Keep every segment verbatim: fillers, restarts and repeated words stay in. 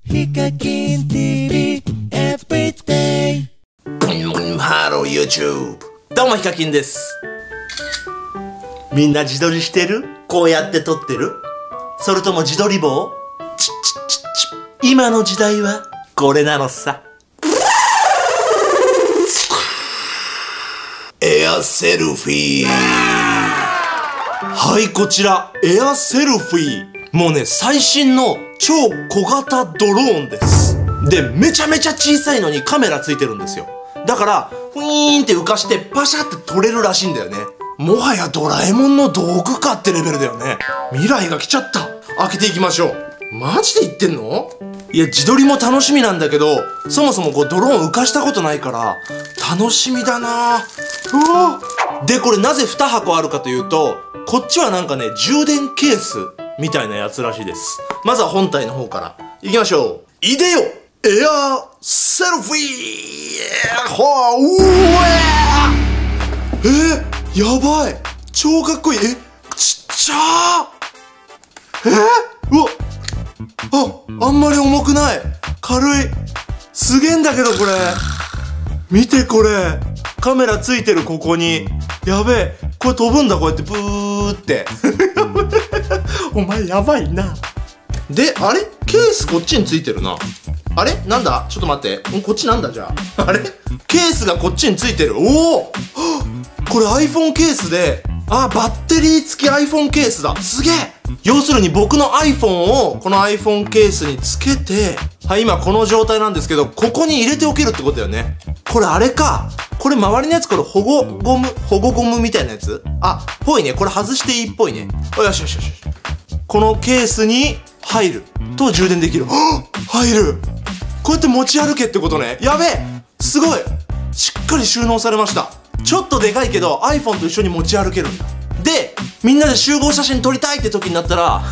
ヒカキン ティーブイ Everyday。 ハロー YouTube。どうもヒカキンです。みんな自撮りしてる？こうやって撮ってる？それとも自撮り棒？チッチッチッチッ。今の時代はこれなのさ。エアセルフィー。はい、こちらエアセルフィー。もうね、最新の超小型ドローンです。で、めちゃめちゃ小さいのにカメラついてるんですよ。だからフィーンって浮かしてパシャって撮れるらしいんだよね。もはやドラえもんの道具かってレベルだよね。未来が来ちゃった。開けていきましょう。マジで言ってんの？いや、自撮りも楽しみなんだけど、そもそもこうドローン浮かしたことないから楽しみだなぁ。うわぁ。で、これなぜに箱あるかというと、こっちはなんかね、充電ケースみたいなやつらしいです。まずは本体の方からいきましょう。いでよエアセルフィー。ほー、うーえー、やばい、超かっこいい。え、ちっちゃー。えー、うわ、あ、あんまり重くない。軽い。すげえんだけどこれ。見てこれ。カメラついてるここに。やべえ。これ飛ぶんだこうやってブーって。お前やばいな。で、あれケースこっちについてるな。あれなんだちょっと待って。んこっちなんだじゃあ。あれケースがこっちについてる。おおこれ iPhone ケースで、あ、バッテリー付き iPhone ケースだ。すげえ。要するに僕の iPhone をこの iPhone ケースにつけて、はい、今この状態なんですけど、ここに入れておけるってことだよね。これあれか。これ周りのやつ、これ保護ゴム、保護ゴムみたいなやつ？あ、ぽいね。これ外していいっぽいね。よしよしよしよし。このケースに入ると充電できる。はっ！入る。こうやって持ち歩けってことね。やべえ！すごい！しっかり収納されました。ちょっとでかいけど iPhone と一緒に持ち歩けるんだ。で、みんなで集合写真撮りたいって時になったら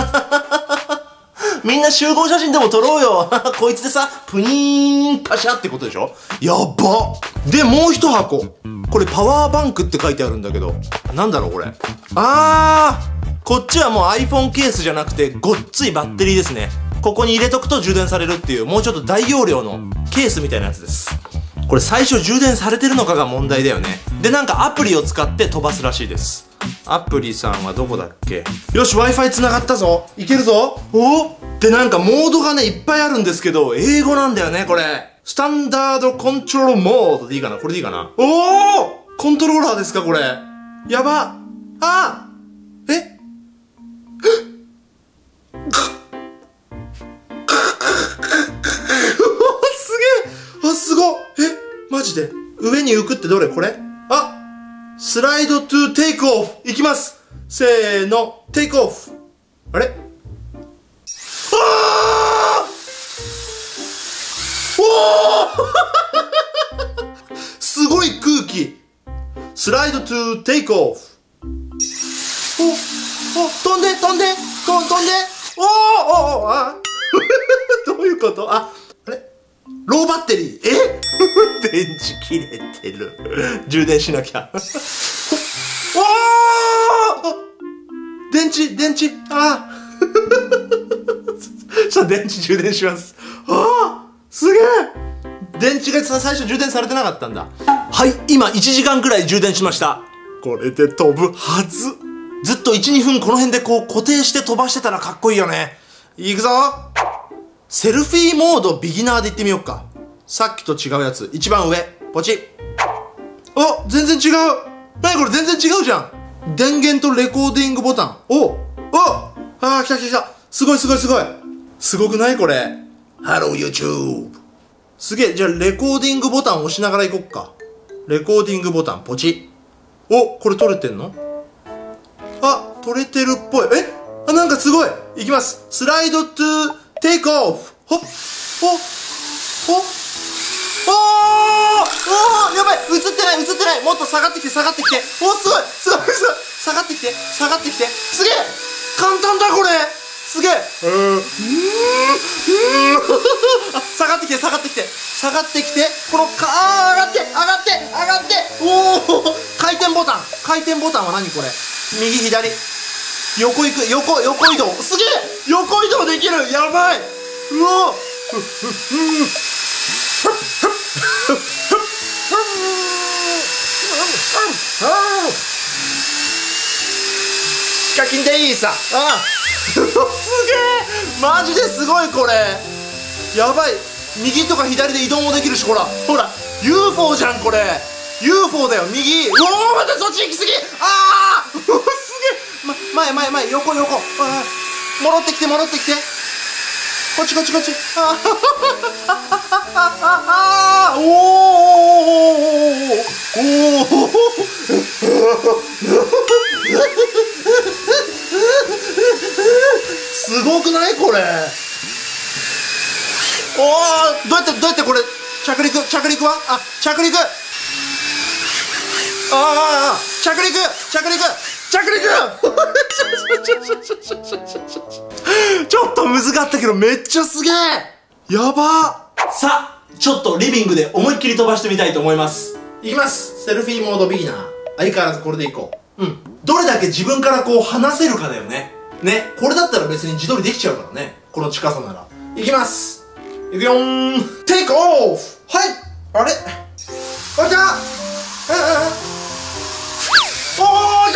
みんな集合写真でも撮ろうよこいつでさ、プニーンパシャってことでしょ。やばっ。で、もう一箱。これパワーバンクって書いてあるんだけど、なんだろうこれ。あー、こっちはもう iPhone ケースじゃなくてごっついバッテリーですね。ここに入れとくと充電されるっていう、もうちょっと大容量のケースみたいなやつです。これ最初充電されてるのかが問題だよね。で、なんかアプリを使って飛ばすらしいです。アプリさんはどこだっけ。よし、Wi-Fi 繋がったぞ。いけるぞ。おで、なんかモードがね、いっぱいあるんですけど、英語なんだよね、これ。スタンダードコントロールモードでいいかな。これでいいかな。おおコントローラーですか、これ。やば。あーえあ、すごっ。え、マジで上に浮くってどれこれ。あ、スライドトゥテイクオフ。いきます。せーの、テイクオフ。あれあーおーすごい空気。スライドトゥテイクオフ。お、お、飛んで、飛んで、飛ん飛んで。おーおーおーあどういうこと。あ、あれローバッテリー。え電池切れてる。充電しなきゃ。おー電池、電池。ああ。ちょっと電池充電します。ああすげえ。電池が最初充電されてなかったんだ。はい、今いちじかんくらい充電しました。これで飛ぶはず。ずっといち、にふんこの辺でこう固定して飛ばしてたらかっこいいよね。いくぞ。セルフィーモードビギナーでいってみようか。さっきと違うやつ。一番上。ポチッ。お全然違う。なにこれ全然違うじゃん。電源とレコーディングボタン。おおああ、来た来た来た。すごいすごいすごい。すごくないこれ。ハロー YouTube。すげえ。じゃあレコーディングボタン押しながらいこっか。レコーディングボタンポチッ。おこれ撮れてんの。あ撮れてるっぽい。えあなんかすごい。いきます。スライドトゥテイクオフ。ほっほっほっおーおーやばい映ってない映ってない。もっと下がってきて下がってきて。おすごいすごいすごい。下がってきて下がってきて。すげえ簡単だこれ。すげえうんうん下がってきて下がってきて下がってきて。このかあー上がって上がって上がっておお回転ボタン。回転ボタンは何これ。右左横行く横横移動。すげえ横移動できる。やばい。うおヒカキンでいいさ。ああすげえ、マジですごいこれ。やばい、右とか左で移動もできるし、ほらほら ユーフォー じゃんこれ。 ユーフォー だよ。右、うおー、待って、そっち行き過ぎ。ああすげえ、ま、前前前、横横、あ戻ってきて戻ってきて、こっちこっちこっち。ああおーおーおーおーすごくないこれ。おお、どうやってどうやってこれ着陸着陸は、あ着陸、ああ着陸着陸着陸ちょっとむずかったけどめっちゃすげえ、やば。さあちょっとリビングで思いっきり飛ばしてみたいと思います。いきます。セルフィーモードビギナー、相変わらずこれでいこう。うん、どれだけ自分からこう離せるかだよね。ね、これだったら別に自撮りできちゃうからね、この近さなら。いきます、いくよーん、テイクオフ。はい、あれあれだ、おー、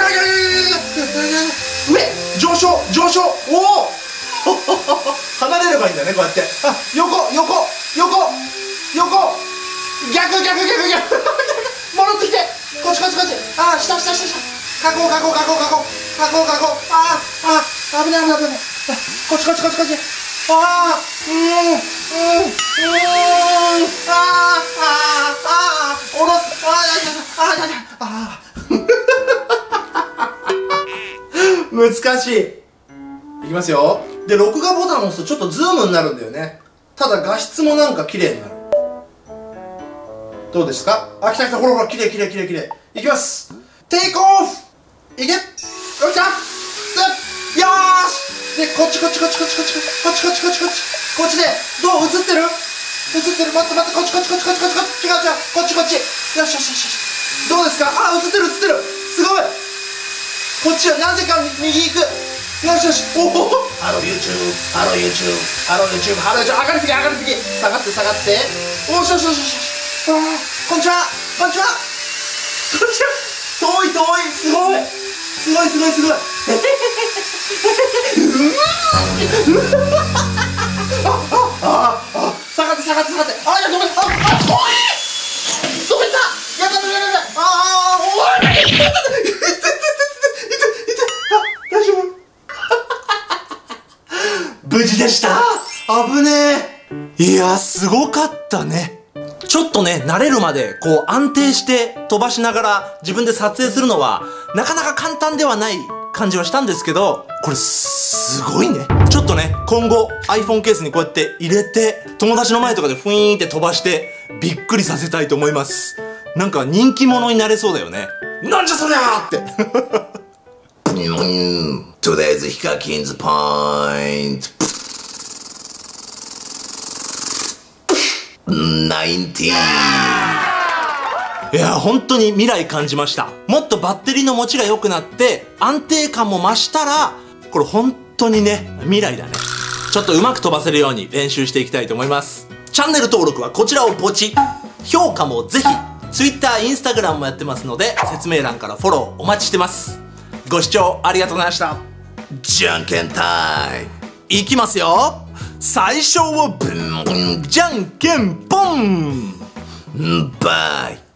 上上昇上昇、おお離れればいいんだね、こうやって。あ、横横横横、逆逆逆逆戻ってきて、こっちこっちこっち、あー、下下下下、加工加工加工加工加工加工、あーあー、危ない危ない危ない、こっちこっちこっちこっち、あー、うんうんうん、あーあーあー、下ろす、あーあーあーあー難しい。いきますよ。で、録画ボタンを押すとちょっとズームになるんだよね。ただ画質もなんか綺麗になる。どうですか。あ、来た来た、ほらほら、綺麗綺麗綺麗綺麗。いきます。テイクオフ。いけ。よっしゃ。よーし。で、こっちこっちこっちこっちこっちこっちこっちこっちこっちこっちで、どう映ってる映ってる、待って待って、こっちこっちこっちこっちこっちこっち、違う違う、こっちこっち、よしよしよしよし、どうですか。あ、映ってる映ってる、すごい。こっちはなぜか右行く。よしよし、おお、ハロー YouTube、ハロー YouTube、ハロー YouTube、ハロー YouTube、上がりすぎ上がりすぎ、下がって下がって、おしよしよしよし、あー、こんにちはこんにちはこんにちは、遠い遠い、すごいすごいすごいすごいあああ、下がって下がって下がって、あ、いや、ごめん、ああ、遠い、どこ行った、やだやだやだ、ああ、おい、痛い痛い痛い痛い痛い痛い、あ、大丈夫無事でした。危ねえ。いや、すごかったね。ちょっとね、慣れるまで、こう安定して飛ばしながら自分で撮影するのは、なかなか簡単ではない感じはしたんですけど、これすごいね。ちょっとね、今後 iPhone ケースにこうやって入れて、友達の前とかでフィーンって飛ばして、びっくりさせたいと思います。なんか人気者になれそうだよね。なんじゃそりゃーって。Today's Hikakin's point. ナインティーン。いや、本当に未来感じました。もっとバッテリーの持ちが良くなって、安定感も増したら、これ本当にね、未来だね。ちょっとうまく飛ばせるように練習していきたいと思います。チャンネル登録はこちらをポチ。評価もぜひ、Twitter、Instagram もやってますので、説明欄からフォローお待ちしてます。ご視聴ありがとうございました。じゃんけんタイム。いきますよ。最初はブン、じゃんけんポン。バイ。